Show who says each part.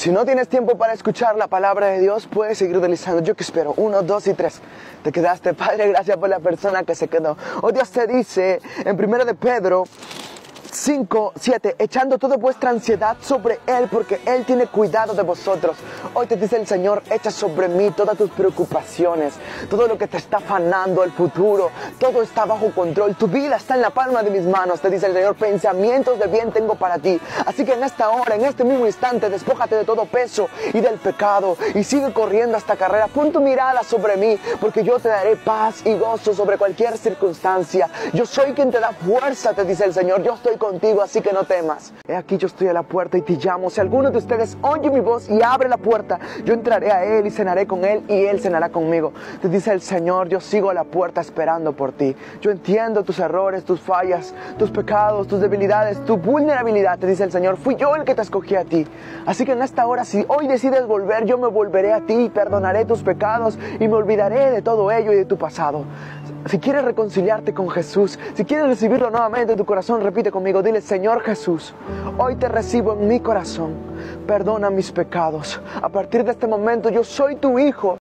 Speaker 1: Si no tienes tiempo para escuchar la palabra de Dios, puedes seguir utilizando Yo Que Espero 1, 2 y 3. Te quedaste, Padre, gracias por la persona que se quedó. Hoy Dios te dice en 1 de Pedro 5, 7, echando toda vuestra ansiedad sobre Él, porque Él tiene cuidado de vosotros. Hoy te dice el Señor, echa sobre mí todas tus preocupaciones, todo lo que te está afanando, el futuro, todo está bajo control, tu vida está en la palma de mis manos. Te dice el Señor, pensamientos de bien tengo para ti. Así que en esta hora, en este mismo instante, despójate de todo peso y del pecado y sigue corriendo esta carrera. Pon tu mirada sobre mí, porque yo te daré paz y gozo sobre cualquier circunstancia. Yo soy quien te da fuerza, te dice el Señor. Yo estoy contigo, así que no temas. He aquí, yo estoy a la puerta y te llamo. Si alguno de ustedes oye mi voz y abre la puerta, yo entraré a Él y cenaré con Él y Él cenará conmigo. Te dice el Señor, yo sigo a la puerta esperando por ti. Yo entiendo tus errores, tus fallas, tus pecados, tus debilidades, tu vulnerabilidad. Te dice el Señor, fui yo el que te escogí a ti. Así que en esta hora, si hoy decides volver, yo me volveré a ti, perdonaré tus pecados y me olvidaré de todo ello y de tu pasado. Si quieres reconciliarte con Jesús, si quieres recibirlo nuevamente en tu corazón, repite conmigo, dile, Señor Jesús, hoy te recibo en mi corazón, perdona mis pecados. A partir de este momento yo soy tu hijo.